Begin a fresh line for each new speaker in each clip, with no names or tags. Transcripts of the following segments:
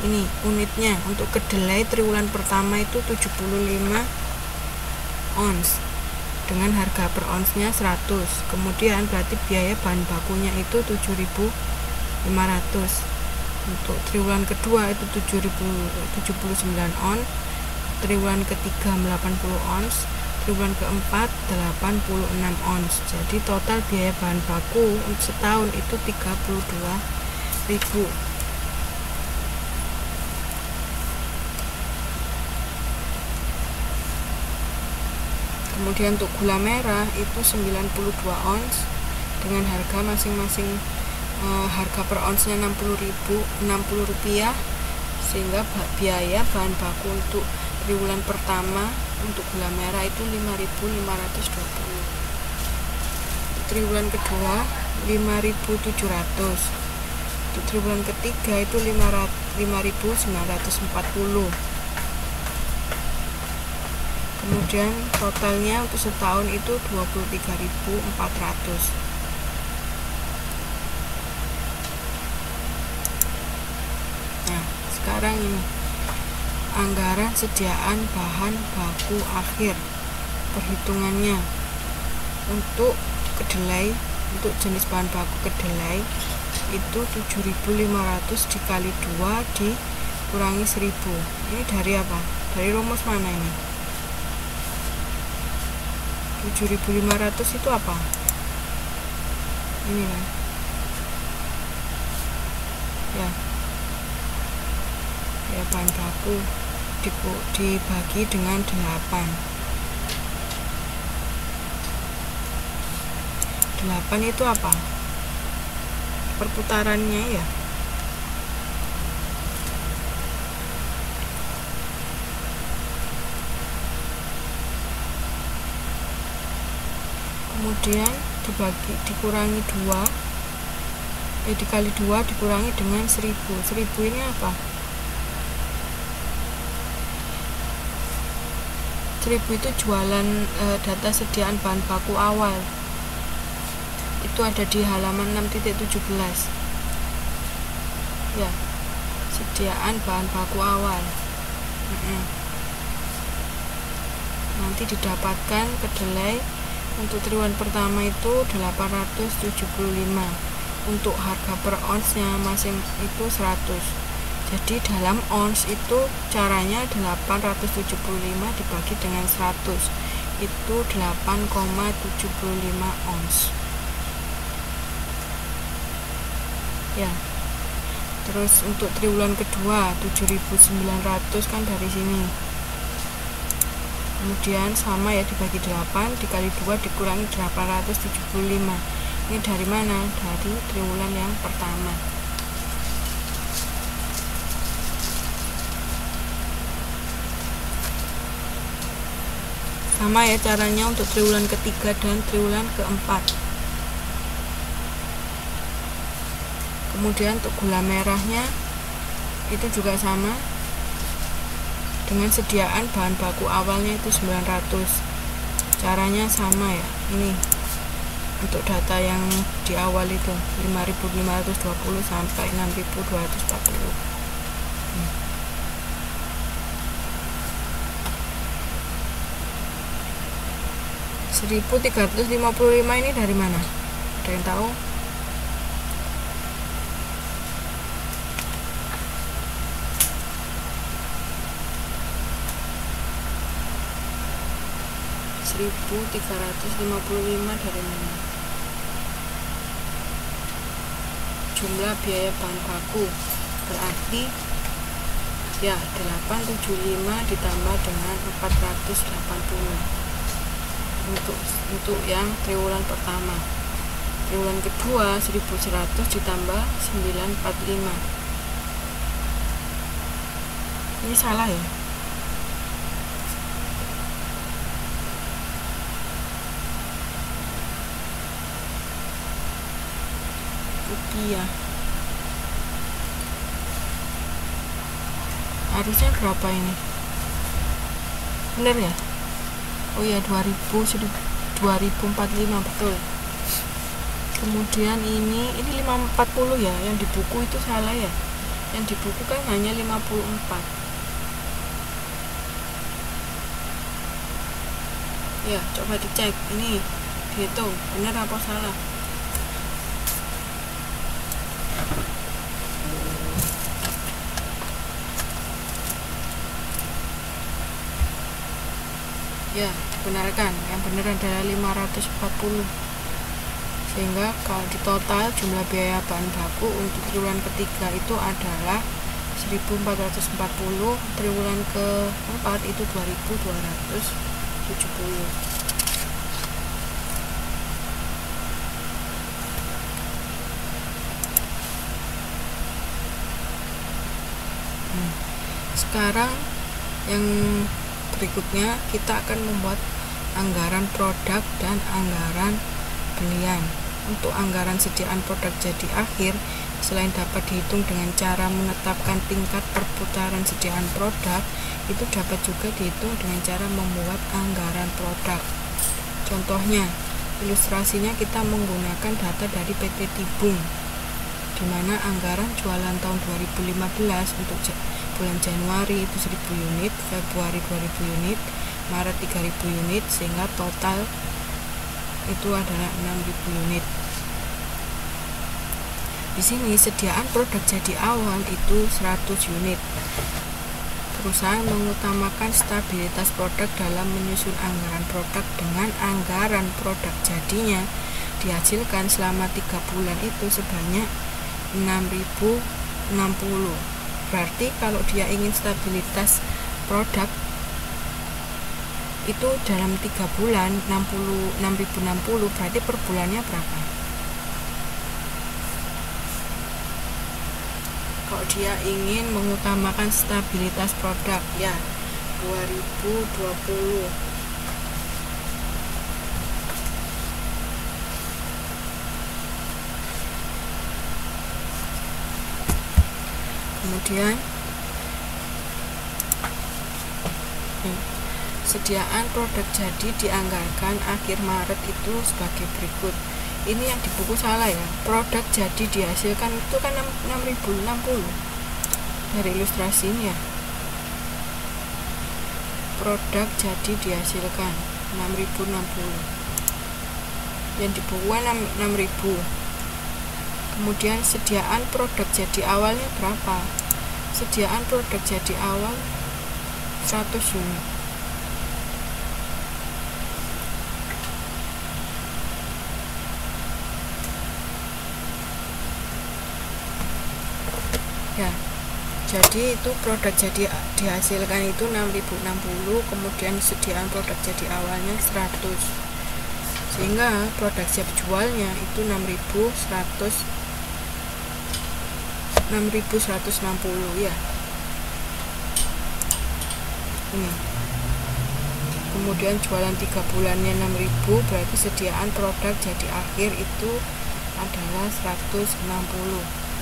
ini unitnya. Untuk kedelai triwulan pertama itu 75 ons dengan harga per onsnya 100. Kemudian berarti biaya bahan bakunya itu 7.500. Untuk triwulan kedua itu 79 ons, triwulan ketiga 80 ons, triwulan keempat 86 ons. Jadi total biaya bahan baku untuk setahun itu 32.000. Kemudian untuk gula merah itu 92 ons dengan harga masing-masing harga per onsnya 60 rupiah, sehingga biaya bahan baku untuk triwulan pertama untuk gula merah itu 5.520. Triwulan kedua 5.700. Untuk triwulan ketiga itu 5.940. Kemudian totalnya untuk setahun itu 23.400. Nah, sekarang ini anggaran sediaan bahan baku akhir. Perhitungannya untuk kedelai, untuk jenis bahan baku kedelai itu 7.500 dikali 2 dikurangi 1.000. Ini dari apa? Dari rumus mana ini? 7.500 itu apa? Ini kan ya bahan baku dibagi dengan 8. 8 itu apa? Perputarannya ya. Kemudian dikurangi 2, dikali 2 dikurangi dengan 1.000. 1.000 ini apa? 1.000 itu jualan data sediaan bahan baku awal. Itu ada di halaman 6.17. Ya, sediaan bahan baku awal. Nanti didapatkan kedelai untuk triwulan pertama itu 875. Untuk harga per onsnya masing itu 100. Jadi dalam ons itu caranya 875 dibagi dengan 100 itu 8,75 ons. Ya. Terus untuk triwulan kedua 7.900 kan dari sini. Kemudian sama ya, dibagi 8 dikali 2 dikurangi 875. Ini dari mana? Dari triwulan yang pertama. Sama ya caranya untuk triwulan ketiga dan triwulan keempat. Kemudian untuk gula merahnya itu juga sama, dengan sediaan bahan baku awalnya itu 900. Caranya sama ya. Ini untuk data yang di awal itu 5.520 sampai 6.240. 1.355 ini dari mana? Ada yang tahu? $1.355 dari mana? Jumlah biaya bahan baku berarti ya 875 ditambah dengan 480 untuk yang triwulan pertama. Triwulan kedua 1.100 ditambah 945. Ini salah ya? Rupiah. Harusnya berapa ini? Bener ya? Oh ya, 2045 betul. Kemudian ini 540 ya, yang di buku itu salah ya. Yang di buku kan hanya 54. Ya, coba dicek ini, dihitung benar apa salah. Ya, benarkan, yang benar adalah 540. Sehingga kalau di total jumlah biaya bahan baku untuk triwulan ketiga itu adalah 1440, triwulan keempat itu 2270. Sekarang yang berikutnya kita akan membuat anggaran produk dan anggaran belian. Untuk anggaran sediaan produk jadi akhir, selain dapat dihitung dengan cara menetapkan tingkat perputaran sediaan produk, itu dapat juga dihitung dengan cara membuat anggaran produk. Contohnya, ilustrasinya kita menggunakan data dari PT Tibung, di mana anggaran jualan tahun 2015 untuk bulan Januari itu 1000 unit, Februari 2000 unit, Maret 3000 unit, sehingga total itu adalah 6000 unit. Di sini sediaan produk jadi awal itu 100 unit. Perusahaan mengutamakan stabilitas produk dalam menyusun anggaran produk dengan anggaran produk jadinya dihasilkan selama 3 bulan itu sebanyak 6060. Berarti kalau dia ingin stabilitas produk itu dalam 3 bulan 6060, berarti per bulannya berapa? Kalau dia ingin mengutamakan stabilitas produk, ya 2020. Kemudian sediaan produk jadi dianggarkan akhir Maret itu sebagai berikut. Ini yang di buku salah ya. Produk jadi dihasilkan itu kan 6060 dari ilustrasinya. Produk jadi dihasilkan 6060. Yang di buku 6000. Kemudian sediaan produk jadi awalnya berapa? Sediaan produk jadi awal 100 unit. Ya, jadi itu produk jadi dihasilkan itu 6060, kemudian sediaan produk jadi awalnya 100, sehingga produk siap jualnya itu 6160 ya. Ini. Kemudian jualan 3 bulannya 6000, berarti sediaan produk jadi akhir itu adalah 160.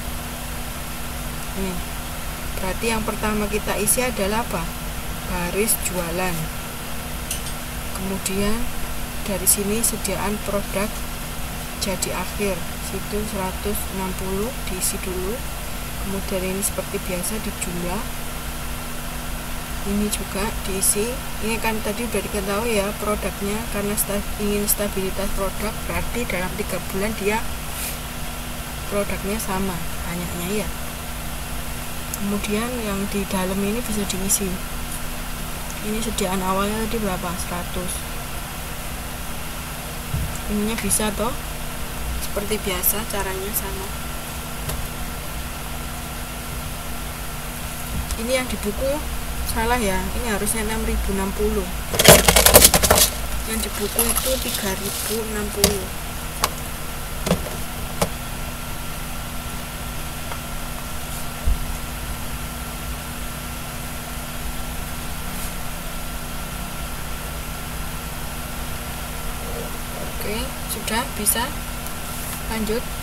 Ini. Berarti yang pertama kita isi adalah apa? Baris jualan. Kemudian dari sini sediaan produk jadi akhir, situ 160 diisi dulu. Kemudian ini seperti biasa dijumlah. Ini juga diisi. Ini kan tadi udah diketahui ya produknya, karena ingin stabilitas produk, berarti dalam 3 bulan dia produknya sama banyaknya ya. Kemudian yang di dalam ini bisa diisi. Ini sediaan awalnya tadi berapa? 100. Ininya bisa toh? Seperti biasa caranya sama. Ini yang di buku salah ya. Ini harusnya 6060. Yang di buku itu 3060. Oke, sudah bisa lanjut.